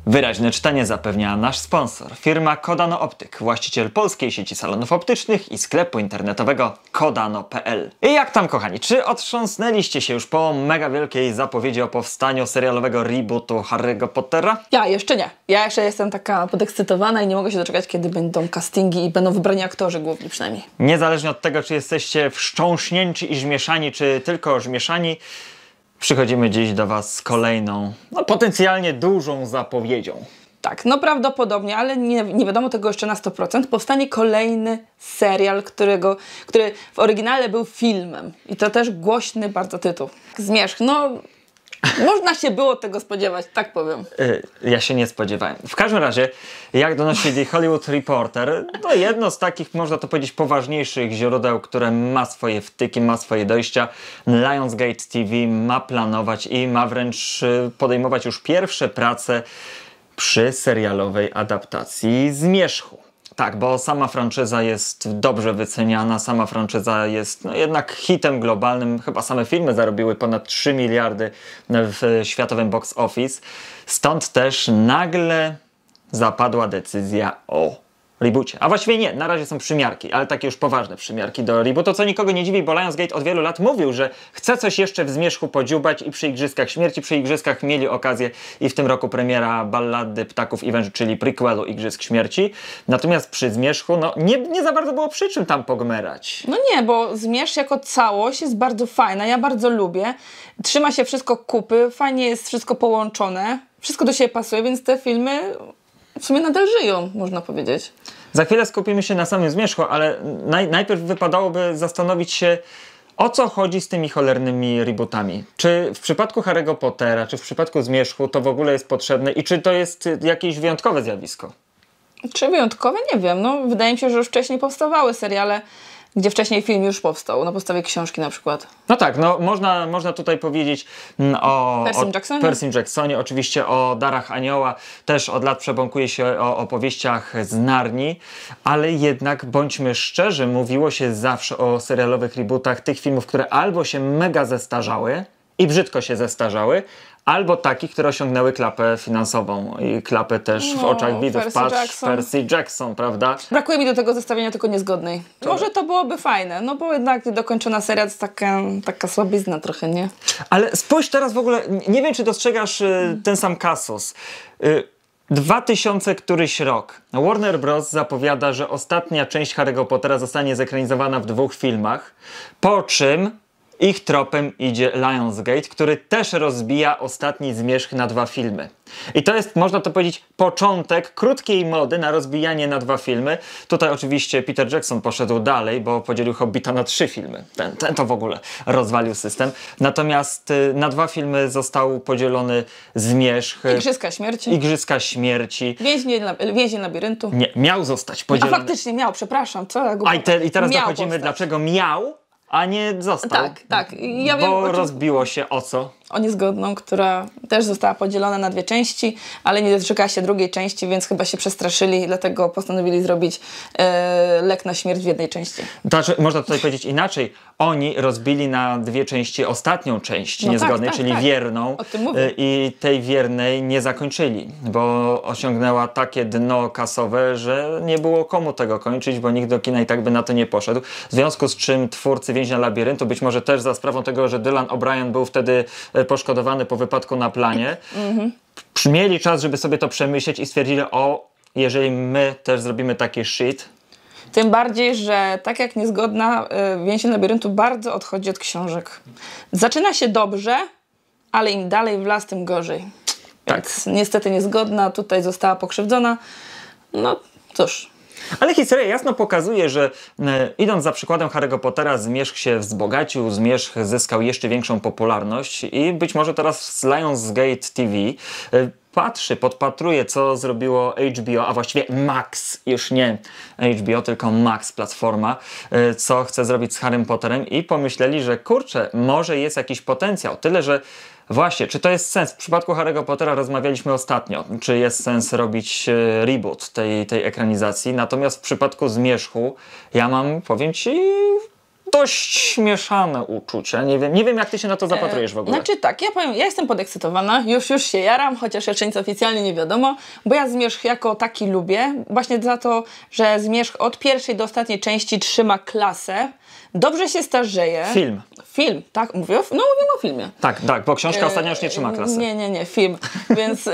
Wyraźne czytanie zapewnia nasz sponsor, firma Kodano Optyk, właściciel polskiej sieci salonów optycznych i sklepu internetowego kodano.pl. I jak tam, kochani, czy otrząsnęliście się już po mega wielkiej zapowiedzi o powstaniu serialowego rebootu Harry'ego Pottera? Ja jeszcze nie. Ja jeszcze jestem taka podekscytowana i nie mogę się doczekać, kiedy będą castingi i będą wybrani aktorzy główni przynajmniej. Niezależnie od tego, czy jesteście wstrząśnięci i żmieszani, czy tylko żmieszani, przychodzimy dziś do Was z kolejną, potencjalnie dużą zapowiedzią. Tak, no prawdopodobnie, ale nie wiadomo tego jeszcze na 100%. Powstanie kolejny serial, który w oryginale był filmem. I to też głośny bardzo tytuł. Zmierzch, no można się było tego spodziewać, tak powiem. Ja się nie spodziewałem. W każdym razie, jak donosi The Hollywood Reporter, to jedno z takich, można to powiedzieć, poważniejszych źródeł, które ma swoje wtyki, ma swoje dojścia. Lionsgate TV ma planować i ma wręcz podejmować już pierwsze prace przy serialowej adaptacji Zmierzchu. Tak, bo sama franczyza jest dobrze wyceniana, sama franczyza jest jednak hitem globalnym. Chyba same filmy zarobiły ponad 3 miliardy w światowym box office. Stąd też nagle zapadła decyzja o reboocie. A właściwie nie, na razie są przymiarki, ale takie już poważne przymiarki do rebootu, co nikogo nie dziwi, bo Lionsgate od wielu lat mówił, że chce coś jeszcze w Zmierzchu podziubać i przy Igrzyskach Śmierci. Przy Igrzyskach mieli okazję i w tym roku premiera Ballady Ptaków i Węży, czyli prequelu Igrzysk Śmierci. Natomiast przy Zmierzchu, nie za bardzo było przy czym tam pogmerać. No nie, bo Zmierzch jako całość jest bardzo fajna, ja bardzo lubię. Trzyma się wszystko kupy, fajnie jest wszystko połączone, wszystko do siebie pasuje, więc te filmy w sumie nadal żyją, można powiedzieć. Za chwilę skupimy się na samym Zmierzchu, ale najpierw wypadałoby zastanowić się, o co chodzi z tymi cholernymi rebootami. Czy w przypadku Harry'ego Pottera, czy w przypadku Zmierzchu to w ogóle jest potrzebne i czy to jest jakieś wyjątkowe zjawisko? Czy wyjątkowe? Nie wiem. No, wydaje mi się, że już wcześniej powstawały seriale, gdzie wcześniej film już powstał, na podstawie książki na przykład. No tak, można tutaj powiedzieć o Percy Jacksonie, oczywiście o Darach Anioła, też od lat przebąkuje się o opowieściach z Narni, ale jednak bądźmy szczerzy, mówiło się zawsze o serialowych rebootach tych filmów, które albo się mega zestarzały i brzydko się zestarzały, albo takich, które osiągnęły klapę finansową i klapę też w oczach widzów. Patrz, Percy Jackson, prawda? Brakuje mi do tego zestawienia tylko niezgodnej. Może to byłoby fajne, no bo jednak niedokończona seria to jest taka słabizna trochę, nie? Ale spójrz teraz w ogóle, nie wiem czy dostrzegasz ten sam kasus. 2000 któryś rok. Warner Bros. Zapowiada, że ostatnia część Harry'ego Pottera zostanie zekranizowana w 2 filmach, po czym ich tropem idzie Lionsgate, który też rozbija ostatni Zmierzch na 2 filmy. I to jest, można to powiedzieć, początek krótkiej mody na rozbijanie na 2 filmy. Tutaj oczywiście Peter Jackson poszedł dalej, bo podzielił Hobbita na 3 filmy. Ten to w ogóle rozwalił system. Natomiast na 2 filmy został podzielony Zmierzch. Igrzyska Śmierci. Igrzyska Śmierci. Więzień labiryntu. Nie, miał zostać podzielony. A faktycznie miał, przepraszam. I teraz dochodzimy, dlaczego miał, a nie został. Tak. Ja wiem, rozbiło się o co? O niezgodną, która też została podzielona na 2 części, ale nie doczekała się drugiej części, więc chyba się przestraszyli, dlatego postanowili zrobić lek na śmierć w jednej części. Znaczy, można tutaj powiedzieć inaczej. Oni rozbili na 2 części ostatnią część niezgodnej, czyli wierną. O tym mówię. I tej wiernej nie zakończyli, bo osiągnęła takie dno kasowe, że nie było komu tego kończyć, bo nikt do kina i tak by na to nie poszedł. W związku z czym twórcy Więźnia Labiryntu, być może też za sprawą tego, że Dylan O'Brien był wtedy poszkodowany po wypadku na planie, mieli czas, żeby sobie to przemyśleć i stwierdzili, jeżeli my też zrobimy taki shit. Tym bardziej, że tak jak Niezgodna, Więzień Labiryntu bardzo odchodzi od książek. Zaczyna się dobrze, ale im dalej w las, tym gorzej. Tak. Więc niestety Niezgodna tutaj została pokrzywdzona. No cóż. Ale historia jasno pokazuje, że idąc za przykładem Harry'ego Pottera, Zmierzch się wzbogacił, Zmierzch zyskał jeszcze większą popularność i być może teraz z Lionsgate TV podpatruje, co zrobiło HBO, a właściwie Max, już nie HBO, tylko Max platforma, co chce zrobić z Harrym Potterem i pomyśleli, że kurczę, może jest jakiś potencjał. Tyle, że właśnie, czy to jest sens? W przypadku Harry'ego Pottera rozmawialiśmy ostatnio, czy jest sens robić reboot tej ekranizacji, natomiast w przypadku Zmierzchu ja mam, powiem Ci, dość mieszane uczucia. Nie wiem jak ty się na to zapatrujesz w ogóle. Znaczy tak, ja powiem, ja jestem podekscytowana, już się jaram, chociaż jeszcze nic oficjalnie nie wiadomo, bo ja Zmierzch jako taki lubię, właśnie za to, że Zmierzch od pierwszej do ostatniej części trzyma klasę, dobrze się starzeje. Film, tak? Mówimy o filmie. Tak, bo książka ostatnio już nie trzyma klasy. Nie, film. Więc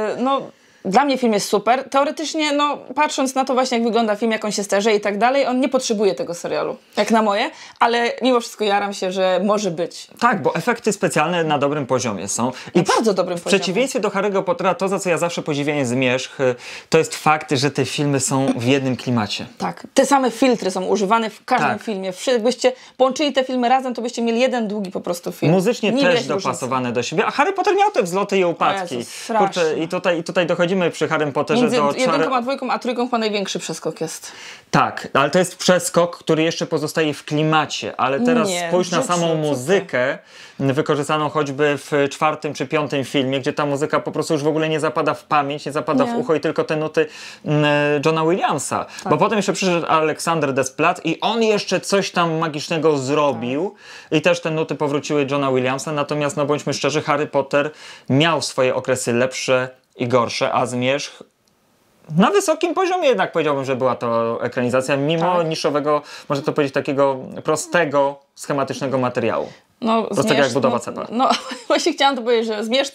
dla mnie film jest super. Teoretycznie, patrząc na to właśnie, jak wygląda film, jak on się starzeje i tak dalej, on nie potrzebuje tego serialu, jak na moje, ale mimo wszystko jaram się, że może być. Tak, bo efekty specjalne na dobrym poziomie są. I bardzo dobrym poziomie. W przeciwieństwie do Harry'ego Pottera, to za co ja zawsze podziwiam Zmierzch, to jest fakt, że te filmy są w jednym klimacie. Tak, te same filtry są używane w każdym filmie. Jakbyście połączyli te filmy razem, to byście mieli jeden długi po prostu film. Muzycznie też dopasowane do siebie, a Harry Potter miał te wzloty i upadki. Jezus, kurczę, i tutaj dochodzimy przy Harrym Potterze między do... jedynką a dwójką, a trójką chyba największy przeskok jest. Tak, ale to jest przeskok, który jeszcze pozostaje w klimacie, ale teraz spójrz na samą muzykę, wykorzystaną choćby w 4. czy 5. filmie, gdzie ta muzyka po prostu już w ogóle nie zapada w pamięć, nie zapada w ucho i tylko te nuty Johna Williamsa. Bo potem jeszcze przyszedł Aleksander Desplat i on jeszcze coś tam magicznego zrobił i też te nuty powróciły Johna Williamsa, natomiast bądźmy szczerzy, Harry Potter miał swoje okresy lepsze i gorsze, a Zmierzch na wysokim poziomie jednak powiedziałbym, że była to ekranizacja, mimo niszowego, można to powiedzieć, takiego prostego, schematycznego materiału. Prostego jak budowa cepa. Właśnie chciałam to powiedzieć, że Zmierzch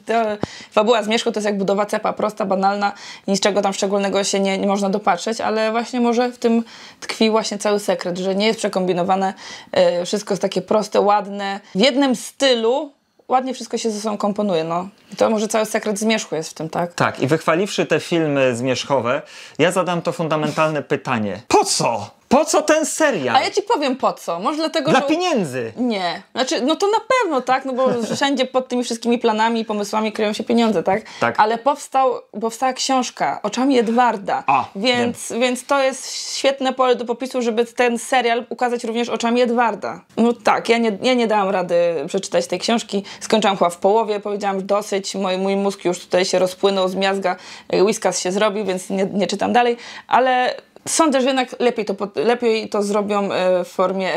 fabuła Zmierzchu to jest jak budowa cepa, prosta, banalna, niczego tam szczególnego się nie można dopatrzeć, ale właśnie może w tym tkwi właśnie cały sekret, że nie jest przekombinowane, wszystko jest takie proste, ładne, w jednym stylu, ładnie wszystko się ze sobą komponuje, I to może cały sekret Zmierzchu jest w tym, tak? Tak, i wychwaliwszy te filmy zmierzchowe, ja zadam to fundamentalne pytanie. Po co? Po co ten serial? A ja ci powiem po co. Może dlatego, Dla pieniędzy. Nie. Znaczy, to na pewno, tak? Bo wszędzie pod tymi wszystkimi planami i pomysłami kryją się pieniądze, tak? Tak. Ale powstała książka Oczami Edwarda. Więc to jest świetne pole do popisu, żeby ten serial ukazać również Oczami Edwarda. Tak, ja nie dałam rady przeczytać tej książki. Skończyłam chyba w połowie, powiedziałam, że dosyć. Mój mózg już tutaj się rozpłynął, zmiazga, whiskas się zrobił, więc nie czytam dalej. Ale sądzę, że jednak lepiej to zrobią w formie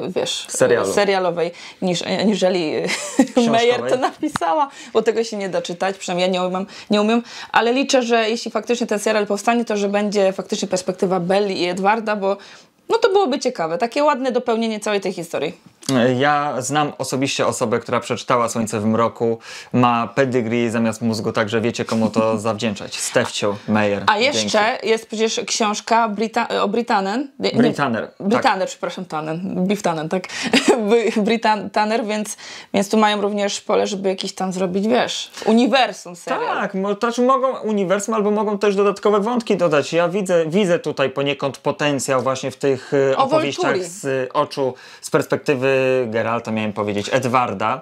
serialowej niżeli Meyer to napisała, bo tego się nie da czytać, przynajmniej ja nie umiem, ale liczę, że jeśli faktycznie ten serial powstanie, to że będzie faktycznie perspektywa Belli i Edwarda, bo to byłoby ciekawe, takie ładne dopełnienie całej tej historii. Ja znam osobiście osobę, która przeczytała Słońce w mroku, ma pedigree zamiast mózgu, także wiecie komu to zawdzięczać. Stefciu Meyer. A jeszcze jest przecież książka o Britanner. Britanner, przepraszam, Biff Tannen, tak? Britanner, więc tu mają również pole, żeby jakiś tam zrobić, uniwersum serial. Tak, znaczy mogą uniwersum, albo mogą też dodatkowe wątki dodać. Ja widzę tutaj poniekąd potencjał właśnie w tych opowieściach z perspektywy Geralta, miałem powiedzieć, Edwarda.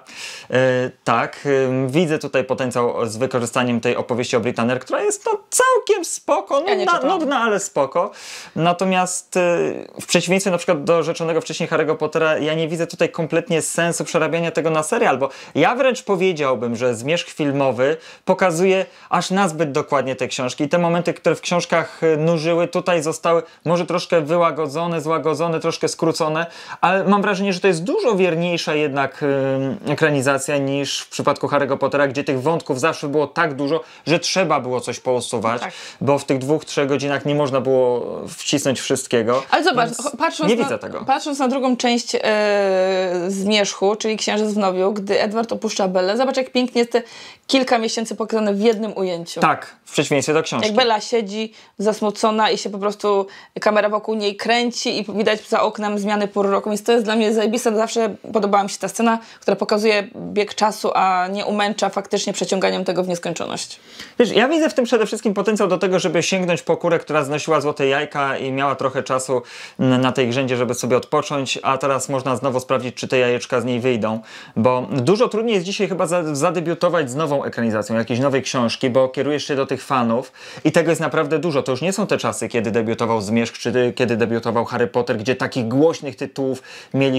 Widzę tutaj potencjał z wykorzystaniem tej opowieści o Britanner, która jest całkiem spoko, nudna, ale spoko. Natomiast w przeciwieństwie na przykład do rzeczonego wcześniej Harry'ego Pottera, ja nie widzę tutaj kompletnie sensu przerabiania tego na serial, bo ja wręcz powiedziałbym, że Zmierzch filmowy pokazuje aż nazbyt dokładnie te książki i te momenty, które w książkach nużyły, tutaj zostały może troszkę wyłagodzone, złagodzone, troszkę skrócone, ale mam wrażenie, że to jest dużo wierniejsza jednak ekranizacja niż w przypadku Harry'ego Pottera, gdzie tych wątków zawsze było tak dużo, że trzeba było coś pousuwać, bo w tych 2-3 godzinach nie można było wcisnąć wszystkiego. Ale zobacz, patrząc na drugą część Zmierzchu, czyli Księżyc w Nowiu, gdy Edward opuszcza Bellę, zobacz jak pięknie jest te kilka miesięcy pokazane w jednym ujęciu. Tak, w przeciwieństwie do książki. Jak Bella siedzi zasmucona i się po prostu kamera wokół niej kręci i widać za oknem zmiany pór roku, więc to jest dla mnie zajebiste. Zawsze podobała mi się ta scena, która pokazuje bieg czasu, a nie umęcza faktycznie przeciąganiem tego w nieskończoność. Wiesz, ja widzę w tym przede wszystkim potencjał do tego, żeby sięgnąć po kurę, która znosiła złote jajka i miała trochę czasu na tej grzędzie, żeby sobie odpocząć, a teraz można znowu sprawdzić, czy te jajeczka z niej wyjdą, bo dużo trudniej jest dzisiaj chyba zadebiutować z nową ekranizacją jakiejś nowej książki, bo kierujesz się do tych fanów i tego jest naprawdę dużo. To już nie są te czasy, kiedy debiutował Zmierzch, czy kiedy debiutował Harry Potter, gdzie takich głośnych tytułów mieliśmy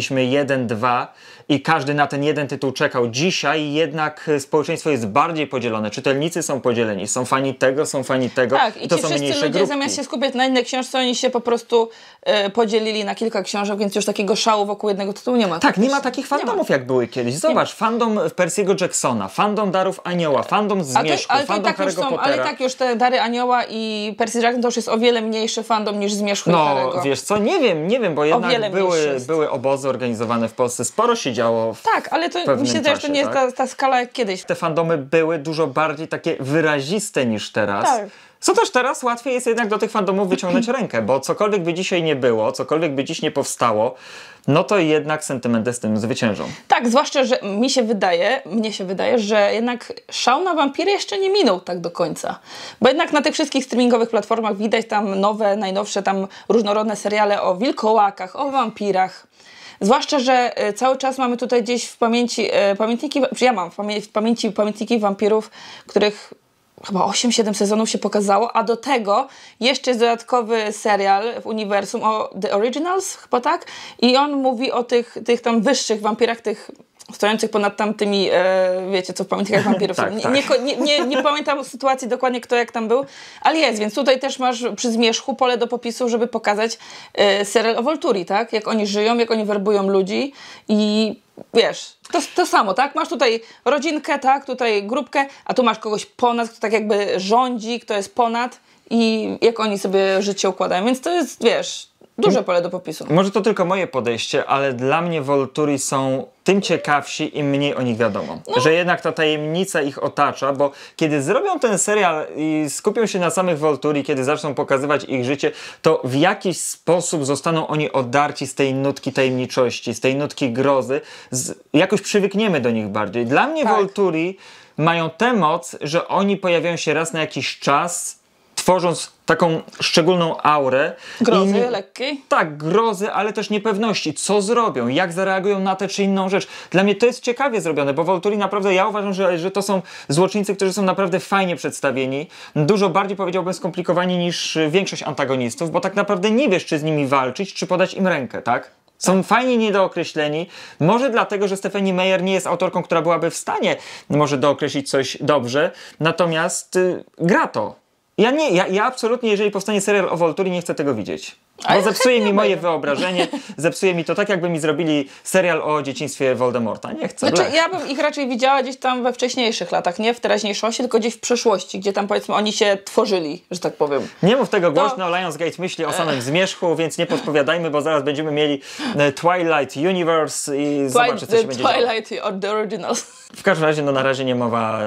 1, 2 i każdy na ten jeden tytuł czekał. Dzisiaj jednak społeczeństwo jest bardziej podzielone. Czytelnicy są podzieleni. Są fani tego, są fani tego. Tak, i to ci są wszyscy mniejsze ludzie grupki. zamiast się skupiać na innej książce, oni się po prostu podzielili na kilka książek, więc już takiego szału wokół jednego tytułu nie ma. Tak, nie ma takich fandomów jak były kiedyś. Zobacz, fandom Percy'ego Jacksona, fandom Darów Anioła, fandom Zmierzchu, fandom Harry'ego Pottera. Ale i tak już te Dary Anioła i Percy Jackson to już jest o wiele mniejszy fandom niż Zmierzchu i No, Harry'ego. wiesz co, nie wiem, bo jednak wiele mniejszy jest. były obozy organizowane w Polsce, sporo się działo w Tak, ale to pewnym myślę, że to czasie, nie jest tak? ta skala jak kiedyś. Te fandomy były dużo bardziej takie wyraziste niż teraz. Tak. Co też teraz łatwiej jest jednak do tych fandomów wyciągnąć rękę, bo cokolwiek by dzisiaj nie było, cokolwiek by dziś nie powstało, no to jednak sentymenty z tym zwyciężą. Tak, zwłaszcza, że mnie się wydaje, że jednak szał na wampiry jeszcze nie minął tak do końca. Bo jednak na tych wszystkich streamingowych platformach widać tam nowe, najnowsze tam różnorodne seriale o wilkołakach, o wampirach. Zwłaszcza, że cały czas mamy tutaj gdzieś w pamięci pamiętniki, czy ja mam w pamięci pamiętniki wampirów, których chyba 8-7 sezonów się pokazało, a do tego jeszcze jest dodatkowy serial w uniwersum o The Originals, chyba tak? I on mówi o tych tam wyższych wampirach, tych stojących ponad tamtymi, wiecie co, w pamiętnikach wampirów. Tak, tak. Nie pamiętam sytuacji dokładnie, kto jak tam był, ale jest, więc tutaj też masz przy Zmierzchu pole do popisu, żeby pokazać serial o Volturi, tak? Jak oni żyją, jak oni werbują ludzi i wiesz, to samo, tak? Masz tutaj rodzinkę, tak? Tutaj grupkę, a tu masz kogoś ponad, kto tak jakby rządzi, kto jest ponad i jak oni sobie życie układają, więc to jest, wiesz, duże pole do popisu. Może to tylko moje podejście, ale dla mnie Volturi są tym ciekawsi, im mniej o nich wiadomo. Że jednak ta tajemnica ich otacza, bo kiedy zrobią ten serial i skupią się na samych Volturi, kiedy zaczną pokazywać ich życie, to w jakiś sposób zostaną oni odarci z tej nutki tajemniczości, z tej nutki grozy. Jakoś przywykniemy do nich bardziej. Dla mnie Tak. Volturi mają tę moc, że oni pojawiają się raz na jakiś czas, tworząc taką szczególną aurę. Grozy lekkiej. Tak, grozy, ale też niepewności. Co zrobią? Jak zareagują na tę czy inną rzecz? Dla mnie to jest ciekawie zrobione, bo Volturi naprawdę, ja uważam, że to są złoczyńcy, którzy są naprawdę fajnie przedstawieni. Dużo bardziej, powiedziałbym, skomplikowani niż większość antagonistów, bo tak naprawdę nie wiesz, czy z nimi walczyć, czy podać im rękę, tak? Są fajnie niedookreśleni. Może dlatego, że Stephenie Meyer nie jest autorką, która byłaby w stanie może dookreślić coś dobrze, natomiast gra to. Ja absolutnie, jeżeli powstanie serial o Volturi, nie chcę tego widzieć. Bo zepsuje mi moje wyobrażenie, zepsuje mi to tak, jakby mi zrobili serial o dzieciństwie Voldemorta. Nie chcę. Znaczy, ja bym ich raczej widziała gdzieś tam we wcześniejszych latach, nie w teraźniejszości, tylko gdzieś w przeszłości, gdzie tam powiedzmy oni się tworzyli, że tak powiem. Nie mów tego głośno, Lionsgate myśli o samym Zmierzchu, więc nie podpowiadajmy, bo zaraz będziemy mieli Twilight Universe i zobaczycie, co się będzie działo. Twilight or the Originals. W każdym razie, no na razie nie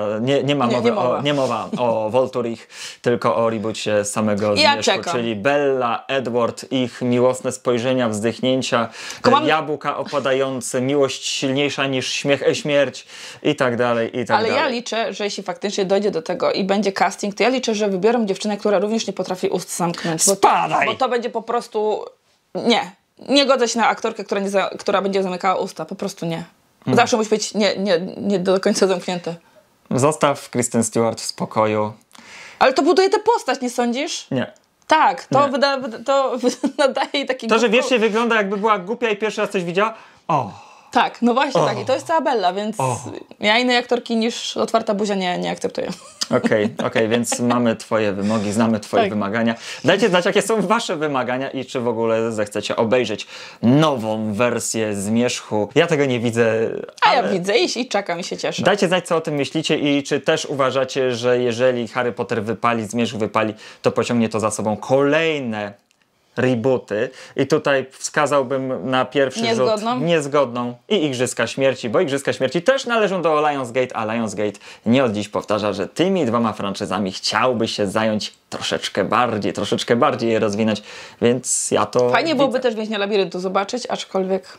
ma mowa o Volturich, tylko o reboocie samego Zmierzchu, czyli Bella, Edward, ich miłosne spojrzenia, wzdychnięcia, jabłka opadające, miłość silniejsza niż śmierć i tak dalej, i tak Ale dalej. ja liczę, że jeśli faktycznie dojdzie do tego i będzie casting, to ja liczę, że wybiorą dziewczynę, która również nie potrafi ust zamknąć. Bo to będzie po prostu... Nie godzę się na aktorkę, która będzie zamykała usta. Po prostu nie. Zawsze musi być nie do końca zamknięte. Zostaw Kristen Stewart w spokoju. Ale to buduje tę postać, nie sądzisz? Nie. Tak, to nadaje jej taki... To, że wiecznie wygląda, jakby była głupia i pierwszy raz coś widziała. Tak, no właśnie tak. I to jest cała Bella, więc ja innej aktorki niż otwarta buzia nie akceptuję. Okej, więc mamy twoje wymogi, znamy twoje wymagania. Dajcie znać, jakie są wasze wymagania i czy w ogóle zechcecie obejrzeć nową wersję Zmierzchu. Ja tego nie widzę, ale... A ja widzę i czekam i się cieszę. Dajcie znać, co o tym myślicie i czy też uważacie, że jeżeli Harry Potter wypali, Zmierzch wypali, to pociągnie to za sobą kolejne rebooty. I tutaj wskazałbym na pierwszy rzut niezgodną i Igrzyska Śmierci, bo Igrzyska Śmierci też należą do Lionsgate, a Lionsgate nie od dziś powtarza, że tymi dwoma franczyzami chciałby się zająć troszeczkę bardziej je rozwinąć, więc ja to fajnie byłoby też Więźnia Labiryntu zobaczyć, aczkolwiek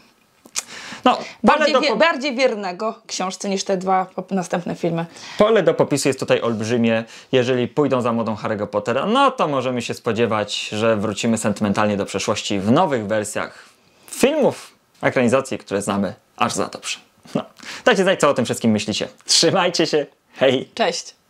bardziej wiernego książce niż te dwa następne filmy. Pole do popisu jest tutaj olbrzymie. Jeżeli pójdą za modą Harry'ego Pottera, no to możemy się spodziewać, że wrócimy sentymentalnie do przeszłości w nowych wersjach filmów, ekranizacji, które znamy aż za dobrze. Dajcie znać, co o tym wszystkim myślicie. Trzymajcie się, hej! Cześć!